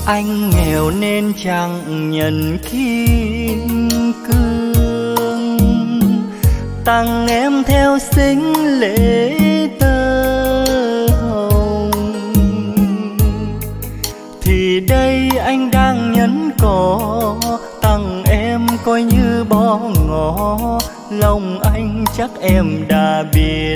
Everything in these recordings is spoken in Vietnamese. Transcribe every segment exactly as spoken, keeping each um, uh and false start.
Anh nghèo nên chẳng nhận kim cương, tặng em theo xính lễ tơ hồng. Thì đây anh đang nhẫn cỏ, tặng em coi như bó ngỏ, lòng anh chắc em đã biết.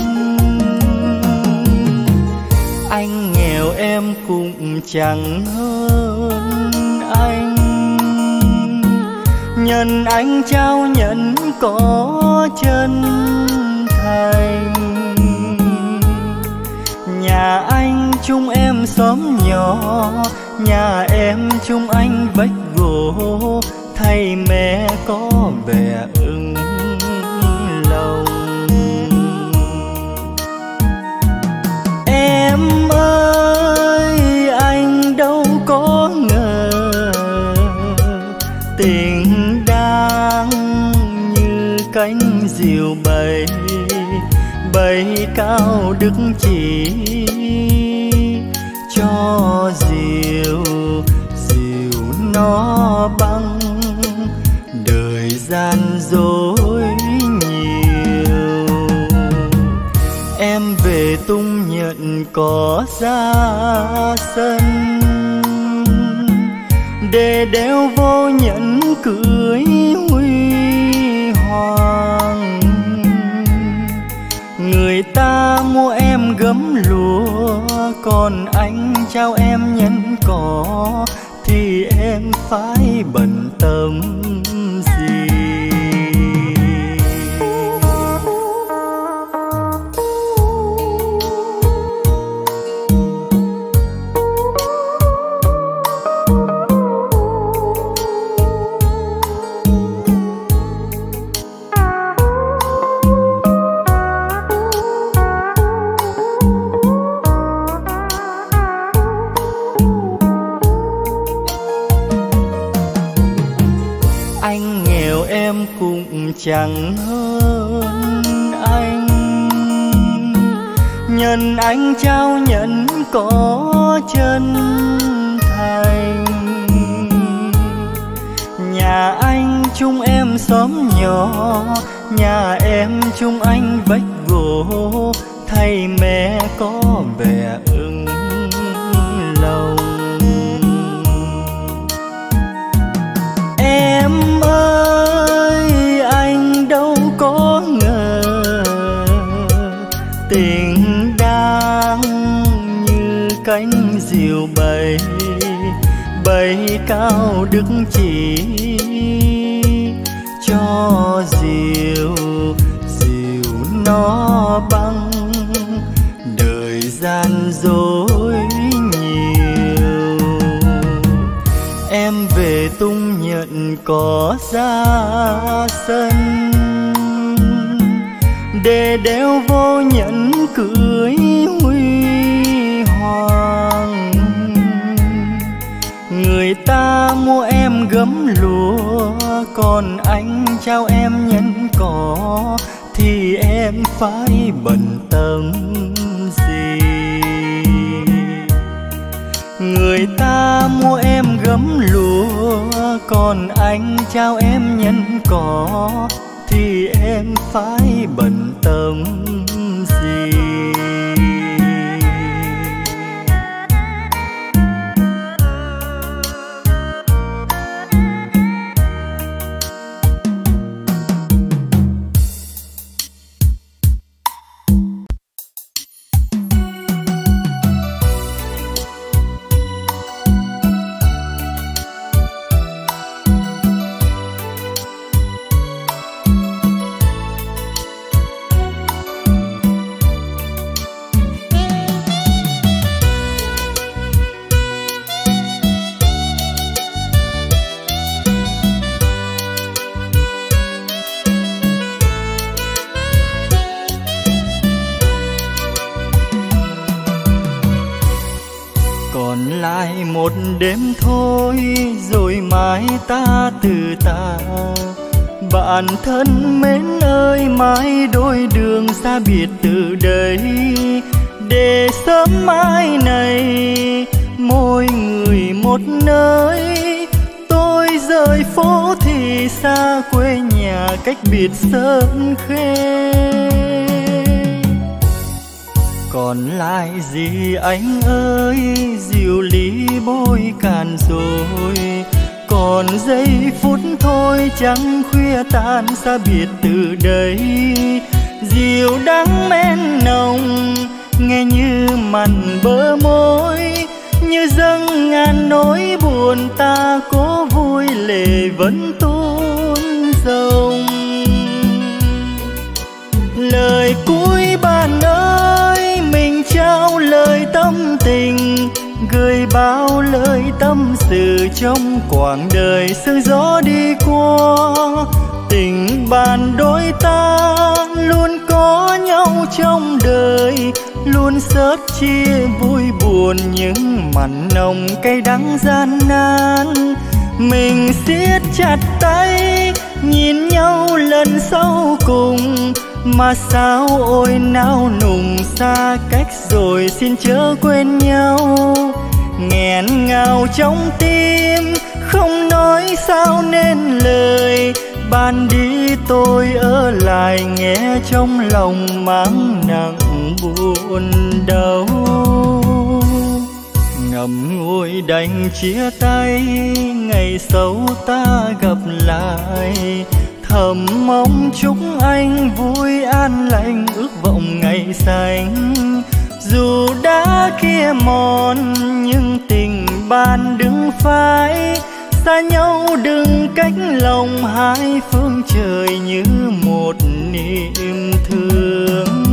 Anh nghèo em cũng chẳng hơn anh, nhân anh trao nhẫn có chân thành. Nhà anh chung em xóm nhỏ, nhà em chung anh vách gỗ, thay mẹ có vẻ ưng lòng. Em ơi anh đâu có ngờ, tình đang như cánh diều bay, bay cao đức chỉ cho diều, diều nó băng đời gian dối nhiều. Em về tung nhận có ra sân, để đeo vô nhẫn cưới huy hoàng. Người ta mua em gấm lúa, còn anh trao em nhẫn cỏ, thì em phải bận tâm gì? Anh nghèo em cũng chẳng hơn anh, nhân anh trao nhẫn có chân thành. Nhà anh chung em xóm nhỏ, nhà em chung anh vách gỗ, thay mẹ có vẻ ưng lòng. Em ơi anh đâu có ngờ, tình đang như cánh diều bay, bay cao đức chỉ cho diều, diều nó băng đời gian dối nhiều. Em về tung nhận có ra sân, để đeo vô nhẫn cưới huy hoàng. Người ta mua em gấm lúa, còn anh trao em nhẫn cỏ, thì em phải bận tâm gì? Người ta mua em gấm lúa, còn anh trao em nhẫn cỏ, thì em phải bận tâm gì? lại một đêm thôi rồi mai ta từ ta. Bạn thân mến ơi, mãi đôi đường xa biệt từ đây, để sớm mai này mỗi người một một nơi. Tôi rời phố thì xa quê nhà cách biệt Sơn Khê. Còn lại gì anh ơi, rượu ly bôi cạn rồi. Còn giây phút thôi chẳng khuya tan xa biệt từ đây. Rượu đắng men nồng nghe như mặn bờ môi, như dâng ngàn nỗi buồn ta cố vui lệ vẫn tuôn rồng. Lời cuối bạn ơi, mình trao lời tâm tình, gửi bao lời tâm sự trong quãng đời sương gió đi qua. Tình bạn đôi ta luôn có nhau trong đời, luôn sớt chia vui buồn những mặn nồng cay đắng gian nan. Mình siết chặt tay nhìn nhau lần sau cùng, mà sao ôi nao nùng xa cách rồi xin chớ quên nhau. Nghẹn ngào trong tim không nói sao nên lời, ban đi tôi ở lại nghe trong lòng mang nặng buồn đau. Ngậm ngùi đành chia tay, ngày sau ta gặp lại. Thầm mong chúc anh vui an lành, ước vọng ngày xanh. Dù đã kia mòn nhưng tình bạn đứng phai, xa nhau đừng cách lòng hai phương trời như một niềm thương.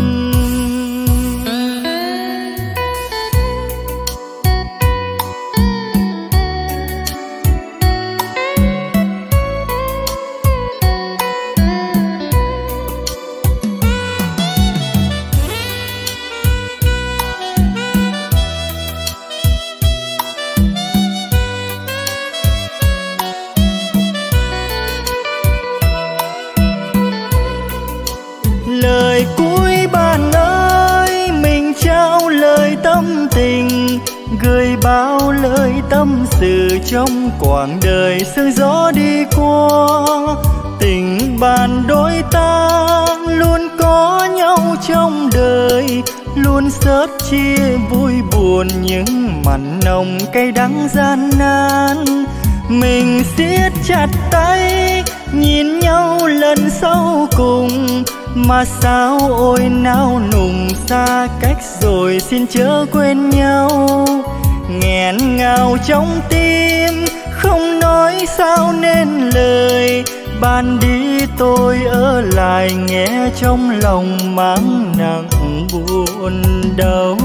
Lời cuối bạn ơi, mình trao lời tâm tình, gửi bao lời tâm sự trong quãng đời sương gió đi qua. Tình bạn đôi ta luôn có nhau trong đời, luôn sớt chia vui buồn những mặn nồng cay đắng gian nan. Mình siết chặt tay nhìn nhau lần sau cùng, mà sao ôi nao nùng xa cách rồi xin chớ quên nhau. Nghẹn ngào trong tim không nói sao nên lời, ban đi tôi ở lại nghe trong lòng mang nặng buồn đau.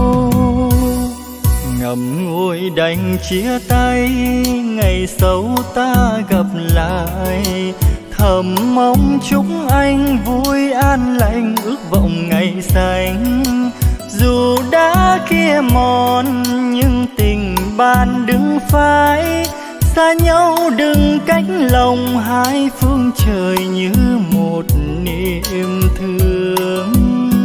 Ngậm ngùi đành chia tay, ngày sau ta gặp lại. Thầm mong chúc anh vui an lành, ước vọng ngày xanh. Dù đã kia mòn nhưng tình bạn đứng phai, xa nhau đừng cách lòng hai phương trời như một niềm thương.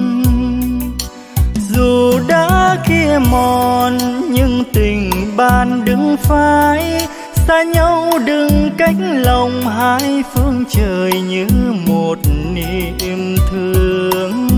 Dù đã kia mòn nhưng tình bạn đứng phai, xa nhau đừng cách lòng hai phương trời như một niềm thương.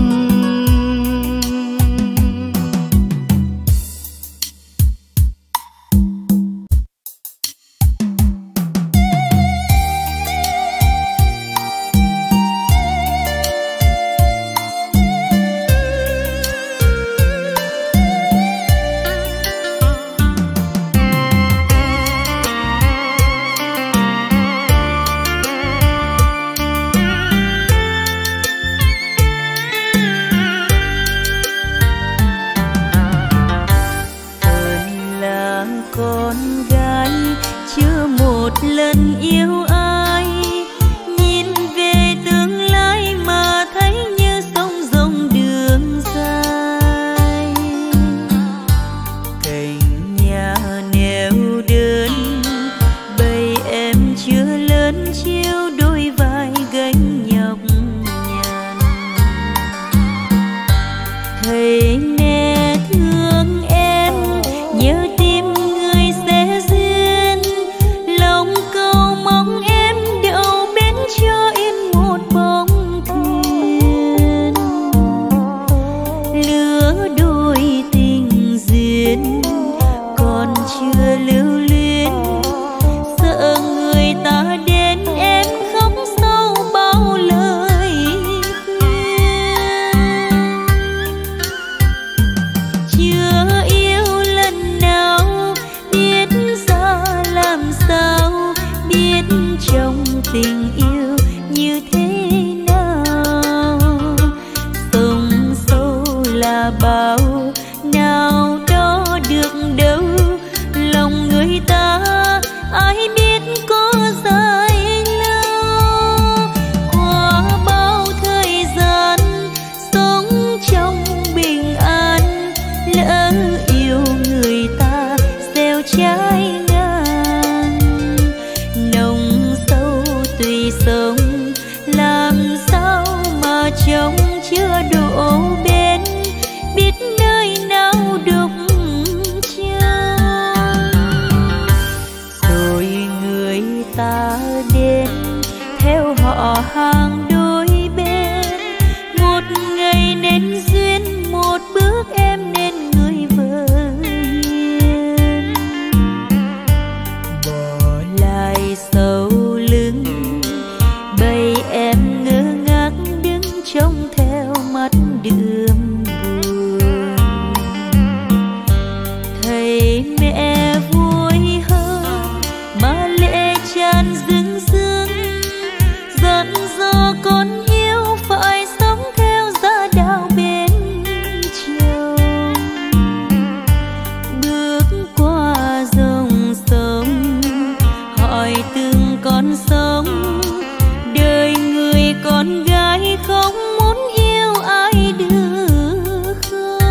Thầy nè thương em, nhớ tim người sẽ chưa lưu luyến, sợ người ta đến em khóc sau bao lời khuyên. Chưa yêu lần nào biết ra làm sao, biết trong tình yêu như thế nào. Sông sâu là bao nào đó được đâu, lòng người ta ai biết có dài lâu. Qua bao thời gian sống trong bình an, lỡ yêu người ta gieo trái ngang. Nồng sâu tùy sông, làm sao mà trong chưa đổ bên, biết nơi nào đục chân. Rồi người ta đến theo họ hàng đôi bên, một ngày nên duyên, một bước em nên người vợ hiền. Bỏ lại sau lưng bầy em ngơ ngác đứng trông theo mắt đượm buồn. Thấy mẹ vui hơn mà lệ tràn rưng rưng, dặn dò con yêu phải sống theo gia đạo bên chồng. Bước qua dòng sông hỏi từng con sông, đời người con gái không muốn yêu ai được không.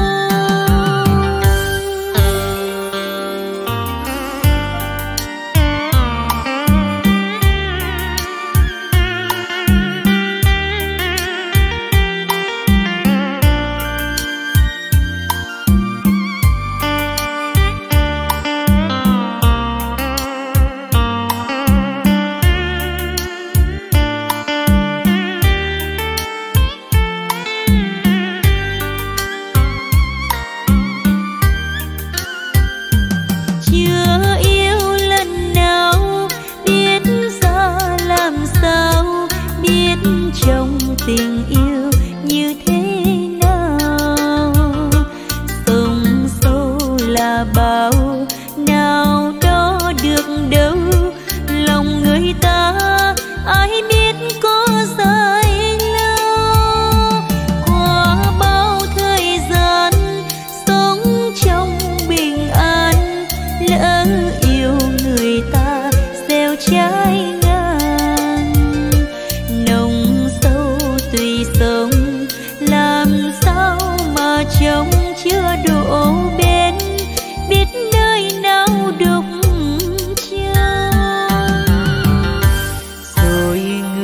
Chưa yêu lần nào biết ra làm sao, biết trong tình yêu như thế nào. Sông sâu là bao nào đó được đâu, lòng người ta ai biết có dài lâu. Qua bao thời gian sống trong bình an, lỡ yêu người ta gieo trái ngang. Nồng sâu tùy sông, làm sao mà trong chưa đổ bên, biết nơi nào đục chân. Rồi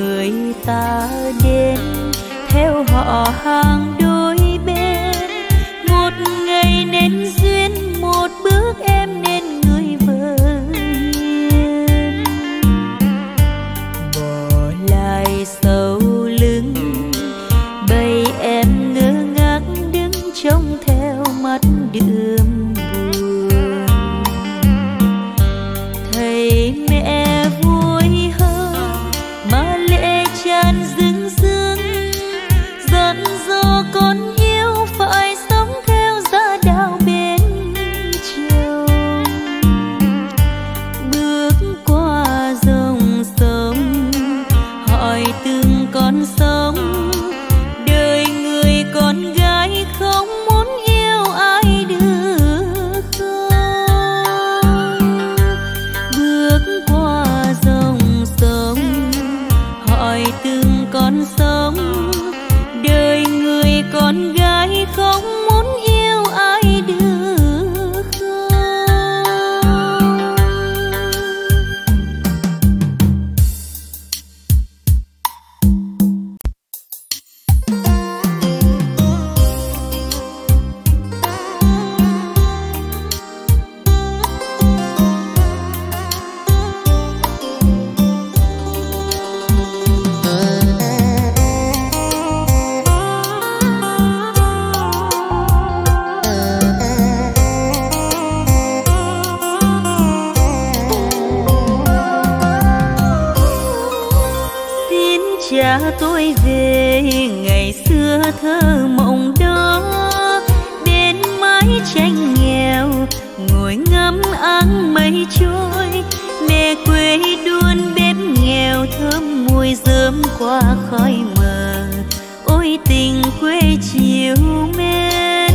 cha tôi về ngày xưa thơ mộng đó, bên mái tranh nghèo ngồi ngắm áng mây trôi. Mẹ quê đun bếp nghèo thơm mùi rơm qua khói mờ, ôi tình quê chiều mến.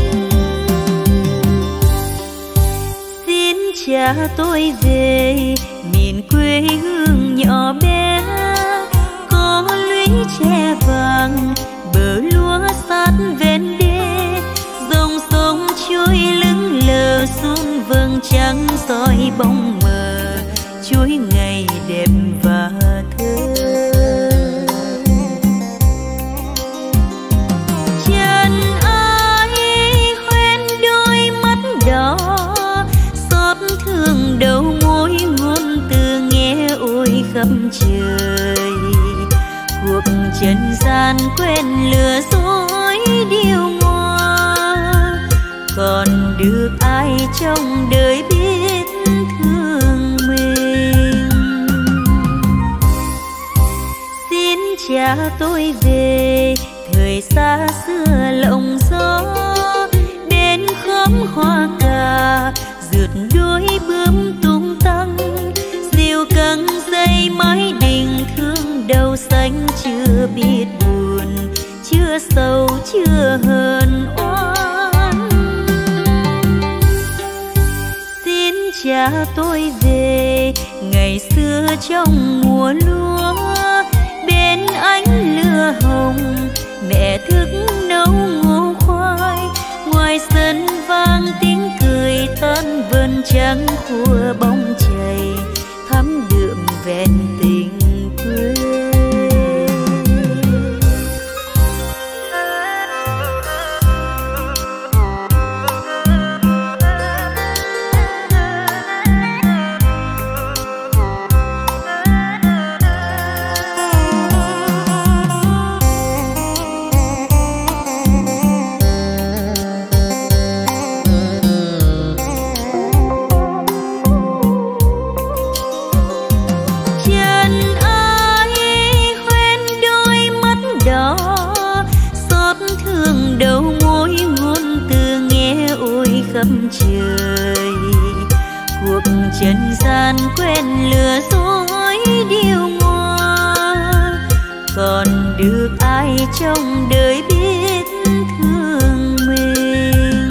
Xin cha tôi về miền quê hương nhỏ bé, có lũy tre vàng bờ lúa sát ven đê, dòng sông trôi lững lờ xuống vầng trăng soi bóng mờ, chuối ngày đẹp và thơ. Chân ai khoen đôi mắt đỏ, xót thương đầu môi ngôn từ nghe ôi khắp trời. Cuộc trần gian quen lừa dối điêu ngoa, còn được ai trong đời biết thương mình. Xin cha tôi về thời xa xưa lộng gió, bên khóm hoa cà rượt đuôi bướm tung tăng, diều căng dây mái đình thương đầu xanh chưa biết buồn, chưa sầu chưa hờn oan. Xin cha tôi về ngày xưa trong mùa lúa, bên ánh lửa hồng mẹ thức nấu ngô khoai, ngoài sân vang tiếng cười tan vườn trắng của bóng chày, thắm đượm ven tình quê. Khắp trời cuộc trần gian quen lừa dối điêu ngoa, còn được ai trong đời biết thương mình.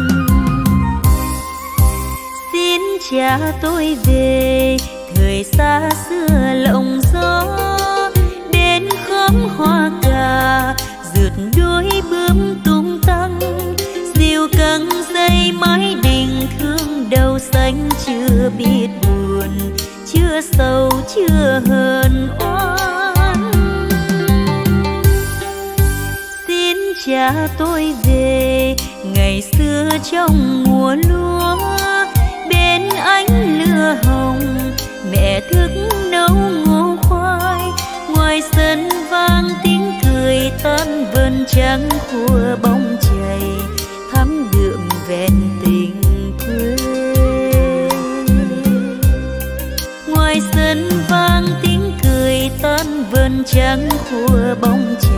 Xin cha tôi về thời xa xưa lộng gió, bên khóm hoa cà rượt đuôi bướm tung tăng, diều căng dây mái đình thương đầu xanh chưa biết buồn, chưa sầu chưa hờn oan. Xin cha tôi về ngày xưa trong mùa lúa, bên ánh lửa hồng mẹ thức nấu ngô khoai, ngoài sân vang tiếng cười tan vườn trắng của bóng chày, thắm đượm ven tình quê. Ngoài sân vang tiếng cười tan vườn trắng của bóng chày,